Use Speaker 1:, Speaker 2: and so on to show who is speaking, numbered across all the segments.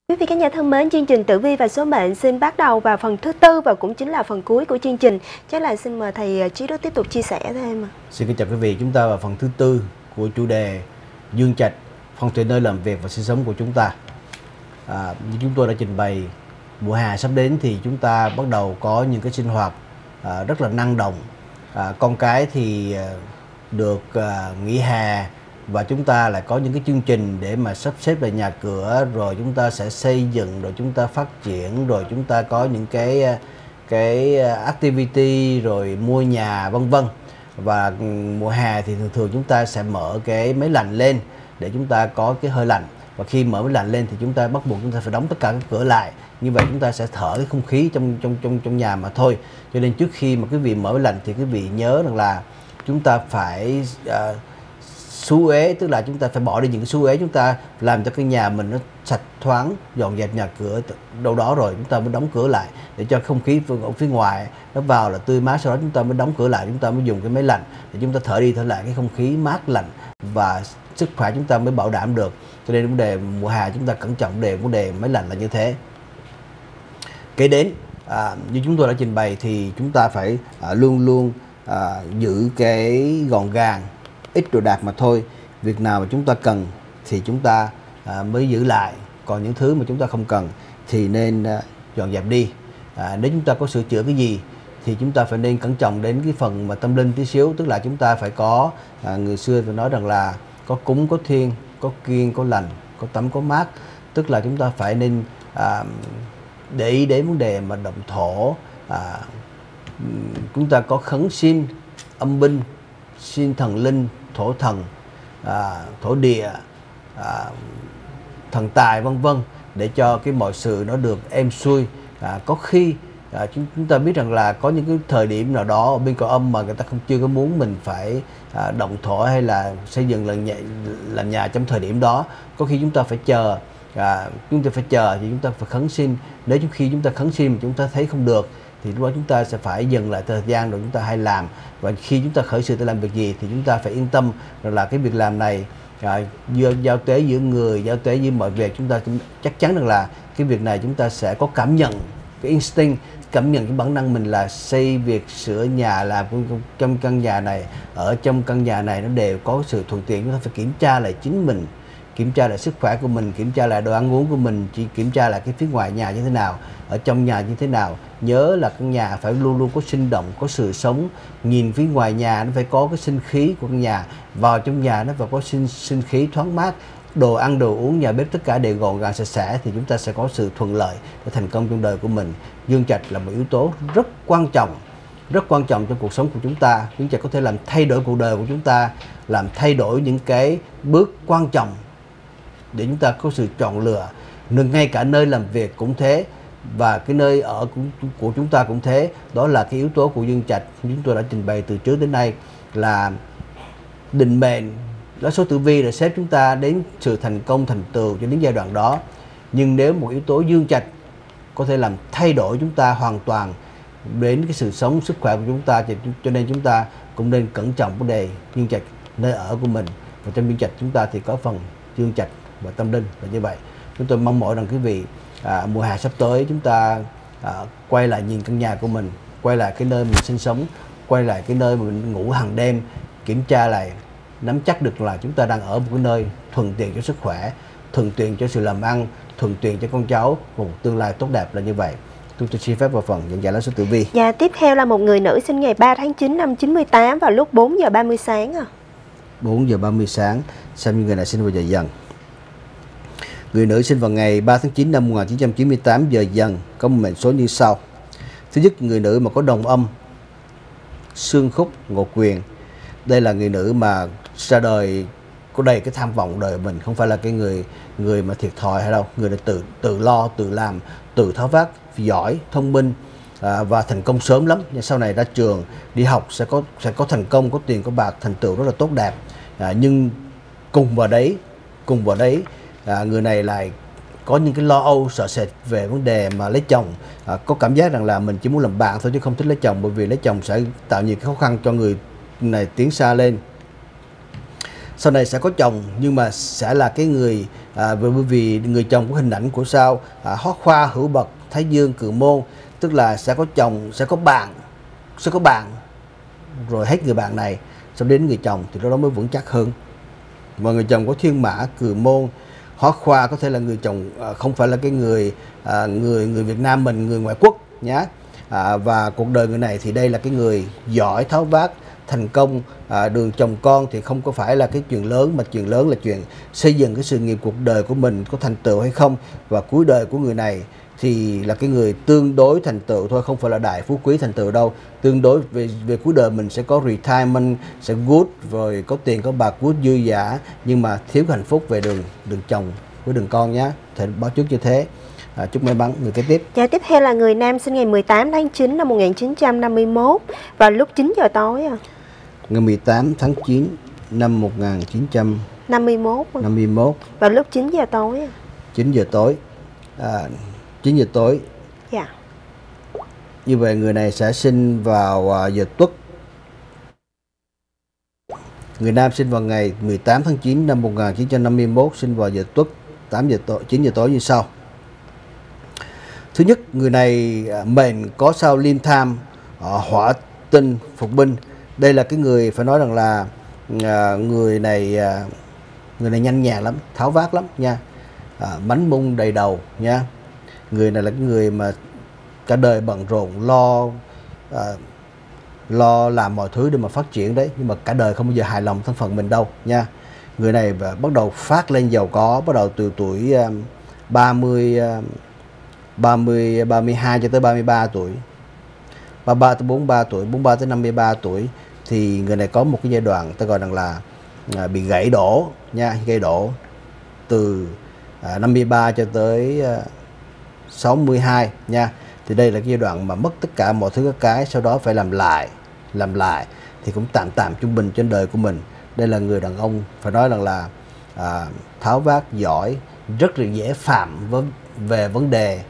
Speaker 1: Quý vị khán giả thân mến, chương trình Tử Vi và số mệnh xin bắt đầu vào phần thứ tư và cũng chính là phần cuối của chương trình. Chắc là xin mời thầy Chí Đức tiếp tục chia sẻ thêm.
Speaker 2: Xin kính chào quý vị, chúng ta vào phần thứ tư của chủ đề Dương Trạch, phong thủy nơi làm việc và sinh sống của chúng ta. Như chúng tôi đã trình bày, mùa hè sắp đến thì chúng ta bắt đầu có những cái sinh hoạt rất là năng động. Con cái thì được nghỉ hè và chúng ta lại có những cái chương trình để mà sắp xếp lại nhà cửa, rồi chúng ta sẽ xây dựng, rồi chúng ta phát triển, rồi chúng ta có những cái activity, rồi mua nhà vân vân. Và mùa hè thì thường chúng ta sẽ mở cái máy lạnh lên để chúng ta có cái hơi lạnh, và khi mở máy lạnh lên thì chúng ta bắt buộc chúng ta phải đóng tất cả các cửa lại, như vậy chúng ta sẽ thở cái không khí trong nhà mà thôi. Cho nên trước khi mà quý vị mở máy lạnh thì quý vị nhớ rằng là chúng ta phải xú uế, tức là chúng ta phải bỏ đi những cái xú uế, chúng ta làm cho cái nhà mình nó sạch thoáng, dọn dẹp nhà cửa đâu đó rồi chúng ta mới đóng cửa lại để cho không khí ở phía ngoài nó vào là tươi mát. Sau đó chúng ta mới đóng cửa lại, chúng ta mới dùng cái máy lạnh để chúng ta thở đi thở lại cái không khí mát lạnh và sức khỏe chúng ta mới bảo đảm được. Cho nên vấn đề mùa hè chúng ta cẩn trọng vấn đề máy lạnh là như thế. Kế đến như chúng tôi đã trình bày thì chúng ta phải luôn luôn giữ cái gọn gàng, ít đồ đạc mà thôi. Việc nào mà chúng ta cần thì chúng ta mới giữ lại, còn những thứ mà chúng ta không cần thì nên dọn dẹp đi. Nếu chúng ta có sửa chữa cái gì thì chúng ta phải nên cẩn trọng đến cái phần mà tâm linh tí xíu, tức là chúng ta phải có người xưa phải nói rằng là có cúng có thiêng, có kiêng có lành, có tắm có mát, tức là chúng ta phải nên để ý đến vấn đề mà động thổ. Chúng ta có khấn xin âm binh, xin thần linh, thổ thần, thổ địa, thần tài vân vân, để cho cái mọi sự nó được êm xuôi. Có khi chúng ta biết rằng là có những cái thời điểm nào đó ở bên cõi âm mà người ta chưa có muốn mình phải động thổ hay là xây dựng làm nhà trong thời điểm đó. Có khi chúng ta phải chờ, thì chúng ta phải khấn xin. Nếu khi chúng ta khấn xin mà chúng ta thấy không được thì lúc đó chúng ta sẽ phải dừng lại thời gian rồi chúng ta hay làm. Và khi chúng ta khởi sự để làm việc gì thì chúng ta phải yên tâm rằng là cái việc làm này giao tế giữa người, giao tế với mọi việc, chúng ta chắc chắn rằng là cái việc này chúng ta sẽ có cảm nhận, cái instinct, cảm nhận cái bản năng mình là xây việc, sửa nhà, làm trong căn nhà này, ở trong căn nhà này nó đều có sự thuận tiện. Chúng ta phải kiểm tra lại chính mình, kiểm tra lại sức khỏe của mình, kiểm tra lại đồ ăn uống của mình, chỉ kiểm tra lại cái phía ngoài nhà như thế nào, ở trong nhà như thế nào. Nhớ là căn nhà phải luôn luôn có sinh động, có sự sống. Nhìn phía ngoài nhà nó phải có cái sinh khí của căn nhà, vào trong nhà nó phải có sinh khí thoáng mát. Đồ ăn, đồ uống, nhà bếp tất cả đều gọn gàng sạch sẽ thì chúng ta sẽ có sự thuận lợi để thành công trong đời của mình. Dương Trạch là một yếu tố rất quan trọng trong cuộc sống của chúng ta. Dương Trạch có thể làm thay đổi cuộc đời của chúng ta, làm thay đổi những cái bước quan trọng để chúng ta có sự chọn lựa. Ngay cả nơi làm việc cũng thế, và cái nơi ở của chúng ta cũng thế. Đó là cái yếu tố của Dương Trạch chúng tôi đã trình bày từ trước đến nay, là định mệnh, lá số tử vi để xếp chúng ta đến sự thành công, thành tựu cho đến giai đoạn đó. Nhưng nếu một yếu tố Dương Trạch có thể làm thay đổi chúng ta hoàn toàn đến cái sự sống, sức khỏe của chúng ta, cho nên chúng ta cũng nên cẩn trọng vấn đề Dương Trạch nơi ở của mình. Và trong Dương Trạch chúng ta thì có phần Dương Trạch và tâm linh là như vậy. Chúng tôi mong mỏi rằng quý vị mùa hè sắp tới chúng ta quay lại nhìn căn nhà của mình, quay lại cái nơi mình sinh sống, quay lại cái nơi mà mình ngủ hàng đêm, kiểm tra lại, nắm chắc được là chúng ta đang ở một cái nơi thuận tiện cho sức khỏe, thuận tiện cho sự làm ăn, thuận tiện cho con cháu, một tương lai tốt đẹp là như vậy. Tôi xin phép vào phần nhận giải lá số tử vi.
Speaker 1: Dạ, tiếp theo là một người nữ sinh ngày 3 tháng 9 năm 98 vào lúc 4 giờ 30 sáng.
Speaker 2: 4 giờ 30 sáng, xem như người này sinh vào giờ Dần. Người nữ sinh vào ngày 3 tháng 9 năm 1998 giờ Dần có một mệnh số như sau. Thứ nhất, người nữ mà có đồng âm xương khúc ngộ quyền. Đây là người nữ mà ra đời có đầy cái tham vọng đời mình, không phải là cái người mà thiệt thòi hay đâu. Người này tự lo, tự làm, tự tháo vát, giỏi, thông minh và thành công sớm lắm. Nhưng sau này ra trường đi học sẽ có thành công, có tiền, có bạc, thành tựu rất là tốt đẹp. Nhưng cùng vào đấy người này lại có những cái lo âu sợ sệt về vấn đề mà lấy chồng. Có cảm giác rằng là mình chỉ muốn làm bạn thôi chứ không thích lấy chồng, bởi vì lấy chồng sẽ tạo nhiều cái khó khăn cho người này tiến xa lên. sau này sẽ có chồng, nhưng mà sẽ là cái người bởi vì người chồng có hình ảnh của sao Hoát Khoa, Hữu Bậc, Thái Dương, Cừ Môn, tức là sẽ có chồng, sẽ có bạn rồi hết người bạn này, sau đến người chồng thì đó mới vững chắc hơn. Và người chồng có Thiên Mã, Cừ Môn, Hoát Khoa có thể là người chồng không phải là cái người người Việt Nam mình, người ngoại quốc nhé. Và cuộc đời người này thì đây là cái người giỏi, tháo vát, thành công. Đường chồng con thì không có phải là cái chuyện lớn, mà chuyện lớn là chuyện xây dựng cái sự nghiệp cuộc đời của mình có thành tựu hay không. Và cuối đời của người này thì là cái người tương đối thành tựu thôi, không phải là đại phú quý thành tựu đâu. Tương đối về cuối đời mình sẽ có retirement, sẽ good, rồi có tiền có bạc good dư dả, nhưng mà thiếu hạnh phúc về đường chồng với đường con nhé. Thể báo trước như thế. Chúc may mắn. Người kế tiếp.
Speaker 1: Dạ, tiếp theo là người nam sinh ngày 18 tháng 9 năm 1951 vào lúc 9 giờ tối.
Speaker 2: Ngày 18 tháng 9 năm 1951
Speaker 1: vào lúc 9 giờ tối.
Speaker 2: 9 giờ tối. 9 giờ tối.
Speaker 1: Dạ.
Speaker 2: Như vậy người này sẽ sinh vào giờ Tuất. Người nam sinh vào ngày 18 tháng 9 năm 1951, sinh vào giờ Tuất, 9 giờ tối như sau. Thứ nhất, người này mệnh có sao Linh Tham, hỏa tinh phục binh. Đây là cái người phải nói rằng là người này nhanh nhàng lắm, tháo vát lắm nha. Bánh bung đầy đầu nha. Người này là cái người mà cả đời bận rộn lo làm mọi thứ để mà phát triển đấy, nhưng mà cả đời không bao giờ hài lòng thân phận mình đâu nha. Người này bắt đầu phát lên giàu có bắt đầu từ tuổi 32 cho tới 33 tuổi, 33 tới 43 tuổi, 43 tới 53 tuổi thì người này có một cái giai đoạn ta gọi rằng là bị gãy đổ nha, gãy đổ từ 53 cho tới 62 nha. Thì đây là cái giai đoạn mà mất tất cả mọi thứ các cái, sau đó phải làm lại thì cũng tạm trung bình trên đời của mình. Đây là người đàn ông phải nói rằng là tháo vát giỏi, rất là dễ phạm về vấn đề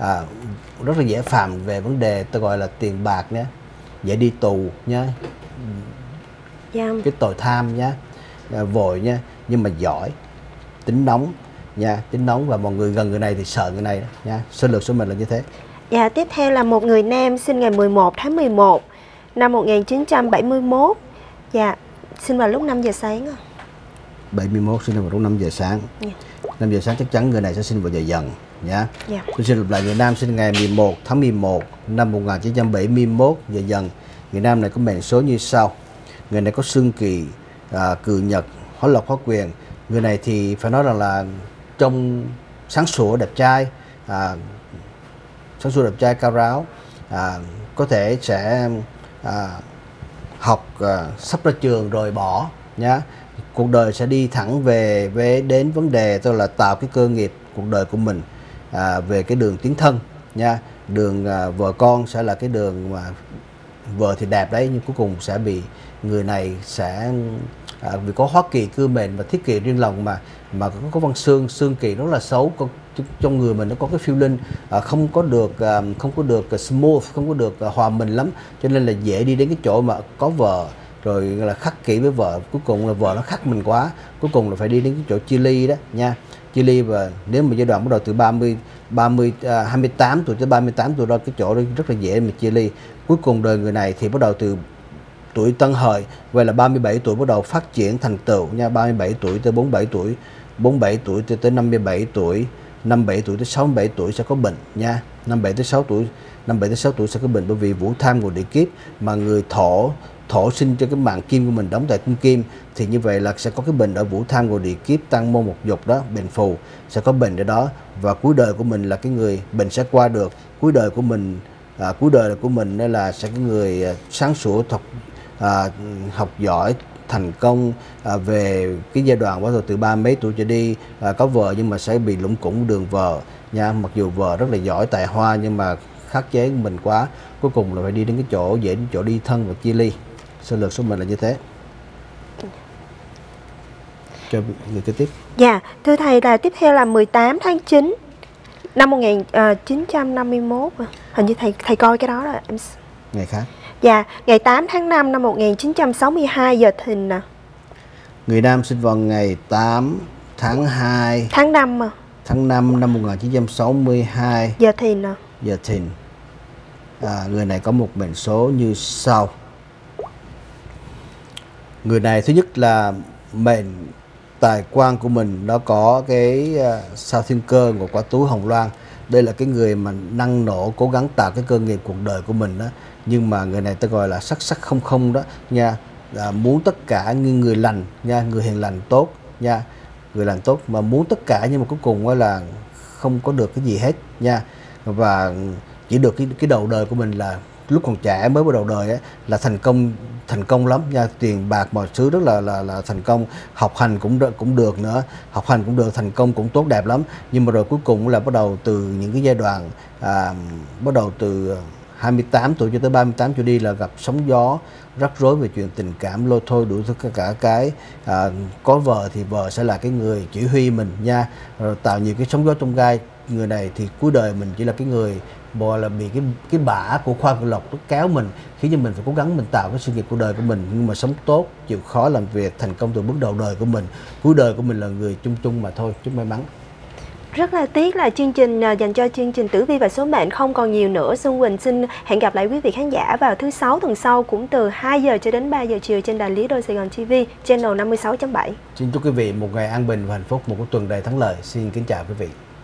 Speaker 2: tôi gọi là tiền bạc nhé, dễ đi tù nhé, cái tội tham nhé, vội nhé, nhưng mà giỏi, tính nóng nha, tính nóng, và mọi người gần người này thì sợ người này nha. Sơ lược số mình là như thế.
Speaker 1: Dạ, tiếp theo là một người nam sinh ngày 11 tháng 11 năm 1971. Dạ, sinh vào lúc 5 giờ sáng.
Speaker 2: 71 sinh vào lúc 5 giờ sáng. 5 giờ sáng chắc chắn người này sẽ sinh vào giờ dần nhá. Tôi xin lặp lại, người nam sinh ngày 11 tháng 11 năm 1971 giờ dần. Người nam này có mệnh số như sau. Người này có xương Kỳ, Cừ Nhật, Hỏa Lộc, Hỏa Quyền. Người này thì phải nói rằng là trông sáng sủa, đẹp trai, cao ráo, có thể sẽ học sắp ra trường rồi bỏ nhá. Cuộc đời sẽ đi thẳng về đến vấn đề tôi là tạo cái cơ nghiệp cuộc đời của mình, về cái đường tiến thân nha. Đường vợ con sẽ là cái đường mà vợ thì đẹp đấy, nhưng cuối cùng sẽ bị người này sẽ vì có Hóa Kỳ cư mệnh và Thiết Kỳ riêng lòng mà có văn xương Kỳ rất là xấu. Trong người mình nó có cái feeling không có được smooth, không có được hòa mình lắm, cho nên là dễ đi đến cái chỗ mà có vợ rồi là khắc kỷ với vợ, cuối cùng là vợ nó khắc mình quá, cuối cùng là phải đi đến cái chỗ chia ly đó nha, chia ly. Và nếu mà giai đoạn bắt đầu từ 28 tuổi tới 38 tuổi đó, cái chỗ đó rất là dễ mà chia ly. Cuối cùng đời người này thì bắt đầu từ tuổi Tân Hợi, vậy là 37 tuổi bắt đầu phát triển thành tựu nha, 37 tuổi tới 47 tuổi, 47 tuổi tới 57 tuổi, 57 tuổi tới 67 tuổi sẽ có bệnh nha. 57 tới 6 tuổi sẽ có bệnh, bởi vì vũ tham của địa kiếp mà người thổ sinh cho cái mạng kim của mình đóng tại cung kim, thì như vậy là sẽ có cái bệnh ở vũ tham của địa kiếp tăng môn một dục đó, bệnh phù sẽ có bệnh ở đó. Và cuối đời của mình là cái người bệnh sẽ qua được. Cuối đời của mình đây là sẽ cái người sáng sủa, học giỏi, thành công, về cái giai đoạn bắt đầu từ 30 mấy tuổi trở đi, có vợ nhưng mà sẽ bị lủng củng đường vợ nha. Mặc dù vợ rất là giỏi tài hoa nhưng mà khắc chế mình quá, cuối cùng là phải đi đến cái chỗ dễ đến chỗ đi thân và chia ly. Sơ lược số mình là như thế. Cho người kế tiếp.
Speaker 1: Dạ, thưa thầy, là tiếp theo là 18 tháng 9 năm 1951. Hình như thầy coi cái đó rồi em.
Speaker 2: Ngày khác.
Speaker 1: Dạ, ngày 8 tháng 5 năm 1962 giờ Thìn nè.
Speaker 2: Người nam sinh vào ngày 8 tháng 2
Speaker 1: Tháng 5 mà.
Speaker 2: tháng 5 năm 1962
Speaker 1: Giờ Thìn à.
Speaker 2: giờ Thìn. Người này có một mệnh số như sau. Người này thứ nhất là mệnh tài quan của mình nó có cái sao thiên cơ của quả túi hồng loan. Đây là cái người mà năng nổ cố gắng tạo cái cơ nghiệp cuộc đời của mình đó. Nhưng mà người này ta gọi là sắc sắc không không đó nha. Muốn tất cả như người lành nha, người hiền lành tốt nha, người lành tốt mà muốn tất cả, nhưng mà cuối cùng là không có được cái gì hết nha. Và chỉ được cái đầu đời của mình là lúc còn trẻ mới bắt đầu đời ấy, là thành công lắm nha, tiền bạc mọi thứ rất là thành công, học hành cũng được nữa, học hành cũng được, thành công cũng tốt đẹp lắm. Nhưng mà rồi cuối cùng là bắt đầu từ những cái giai đoạn bắt đầu từ 28 tuổi cho tới 38 trở đi là gặp sóng gió rắc rối về chuyện tình cảm, lôi thôi đủ tất cả cái. Có vợ thì vợ sẽ là cái người chỉ huy mình nha, rồi tạo nhiều cái sóng gió trong gai. Người này thì cuối đời mình chỉ là cái người bò, là bị cái bả của khoa cực lộc nó kéo mình, khiến cho mình phải cố gắng mình tạo cái sự nghiệp của đời của mình, nhưng mà sống tốt, chịu khó làm việc, thành công từ bước đầu đời của mình. Cuối đời của mình là người chung chung mà thôi. Chúc may mắn.
Speaker 1: Rất là tiếc là chương trình dành cho chương trình tử vi và số mệnh không còn nhiều nữa. Xuân Quỳnh xin hẹn gặp lại quý vị khán giả vào thứ 6 tuần sau, cũng từ 2 giờ cho đến 3 giờ chiều trên đài Lý Đô Sài Gòn TV, channel 56.7.
Speaker 2: Xin chúc quý vị một ngày an bình và hạnh phúc, một tuần đầy thắng lợi. Xin kính chào quý vị.